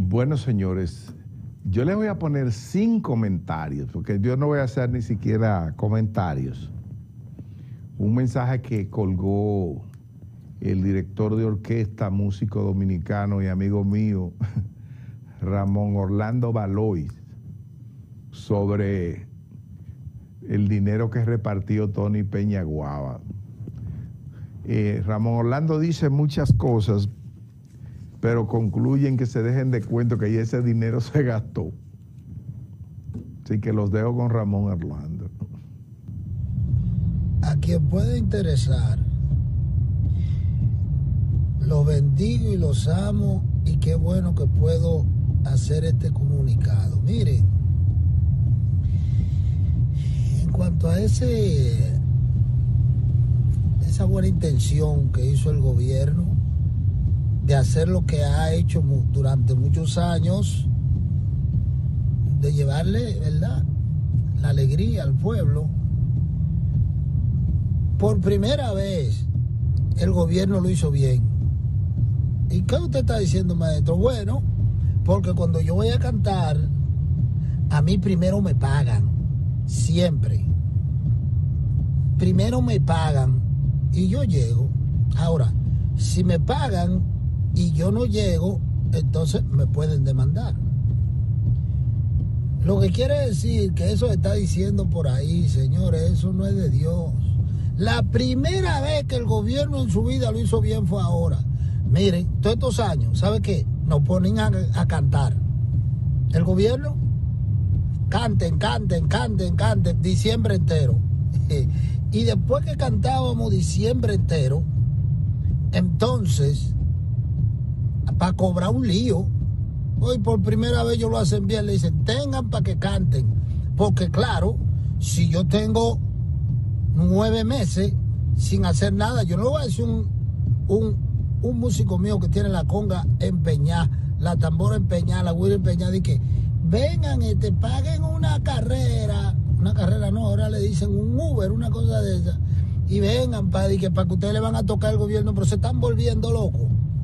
Bueno, señores, yo les voy a poner 5 comentarios, porque yo no voy a hacer ni siquiera comentarios. Un mensaje que colgó el director de orquesta, músico dominicano y amigo mío, Ramón Orlando Valois, sobre el dinero que repartió Tony Peñaguaba. Ramón Orlando dice muchas cosas, pero concluyen que se dejen de cuento que ya ese dinero se gastó. Así que los dejo con Ramón Orlando. A quien pueda interesar, los bendigo y los amo, y qué bueno que puedo hacer este comunicado. Miren, en cuanto a esa buena intención que hizo el gobierno de hacer lo que ha hecho durante muchos años, de llevarle, ¿verdad?, la alegría al pueblo, por primera vez el gobierno lo hizo bien. ¿Y qué usted está diciendo, maestro? Bueno, porque cuando yo voy a cantar, a mí primero me pagan, siempre. Primero me pagan y yo llego. Ahora, si me pagan y yo no llego, entonces me pueden demandar. Lo que quiere decir que eso está diciendo por ahí, señores, eso no es de Dios. La primera vez que el gobierno en su vida lo hizo bien fue ahora. Miren, todos estos años, ¿sabe qué? Nos ponen a cantar. El gobierno, canten, diciembre entero. Y después que cantábamos diciembre entero, entonces, para cobrar un lío, hoy por primera vez ellos lo hacen bien, le dicen, tengan para que canten. Porque claro, si yo tengo 9 meses sin hacer nada, yo no le voy a decir un músico mío que tiene la conga empeñada, la tambora empeñada, la güira empeñada, y que vengan, paguen una carrera no, ahora le dicen un Uber, una cosa de esa, y vengan para que ustedes le van a tocar al gobierno, pero se están volviendo locos.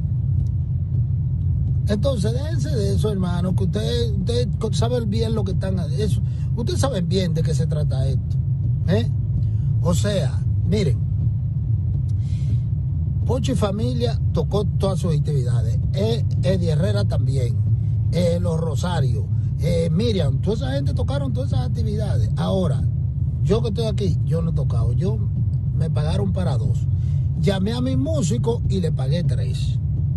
Entonces déjense de eso, hermano, que ustedes saben bien lo que están haciendo. Ustedes saben bien de qué se trata esto, O sea, miren, Pocho y Familia tocó todas sus actividades, Eddie Herrera también, Los Rosarios, Miriam, toda esa gente tocaron todas esas actividades. Ahora, yo que estoy aquí, yo no he tocado, me pagaron para 2. Llamé a mi músico y le pagué 3.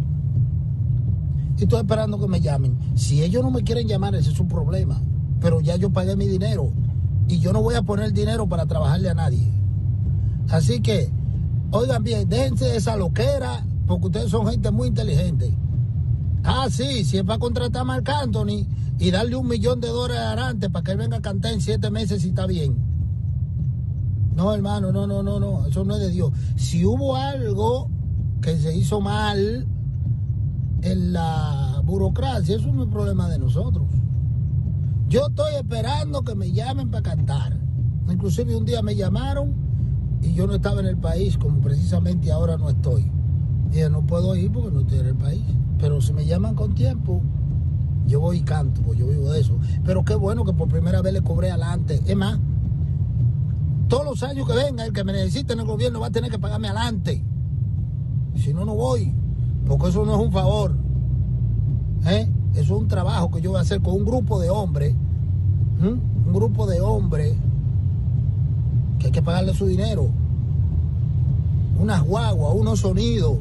Y estoy esperando que me llamen. Si ellos no me quieren llamar, ese es su problema. Pero ya yo pagué mi dinero y yo no voy a poner dinero para trabajarle a nadie. Así que, oigan bien, déjense de esa loquera, porque ustedes son gente muy inteligente. Ah, sí, si es para contratar a Marc Anthony y darle $1 millón adelante para que él venga a cantar en 7 meses, si está bien. No, hermano, no, eso no es de Dios. Si hubo algo que se hizo mal en la burocracia, eso no es problema de nosotros. Yo estoy esperando que me llamen para cantar. Inclusive un día me llamaron y yo no estaba en el país, como precisamente ahora no estoy. Dije, no puedo ir porque no estoy en el país. Pero si me llaman con tiempo, yo voy y canto, porque yo vivo de eso. Pero qué bueno que por primera vez le cobré adelante. Es más, todos los años que venga, el que me necesite en el gobierno va a tener que pagarme adelante. Si no, no voy. Porque eso no es un favor. Eso es un trabajo que yo voy a hacer con un grupo de hombres. Un grupo de hombres que hay que pagarle su dinero. Unas guaguas, unos sonidos,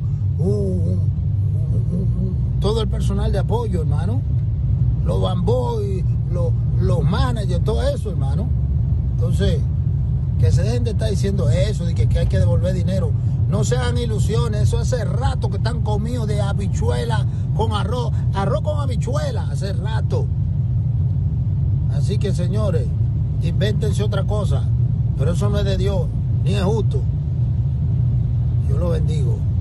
todo el personal de apoyo, hermano. Los bamboy, los managers, todo eso, hermano. Entonces, que se dejen de estar diciendo eso, de que hay que devolver dinero. No sean ilusiones, eso hace rato que están comidos de habichuela con arroz con habichuela, hace rato. Así que, señores, invéntense otra cosa, pero eso no es de Dios, ni es justo. Yo lo bendigo.